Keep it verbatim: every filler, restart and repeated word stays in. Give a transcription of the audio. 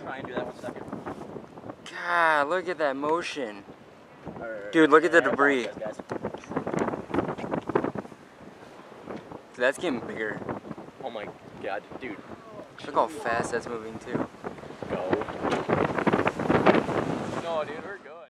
try and do that one second. God, look at that motion. Or, Dude, look at the I debris. apologize, guys. That's getting bigger. Oh my god, dude. Look how fast that's moving too.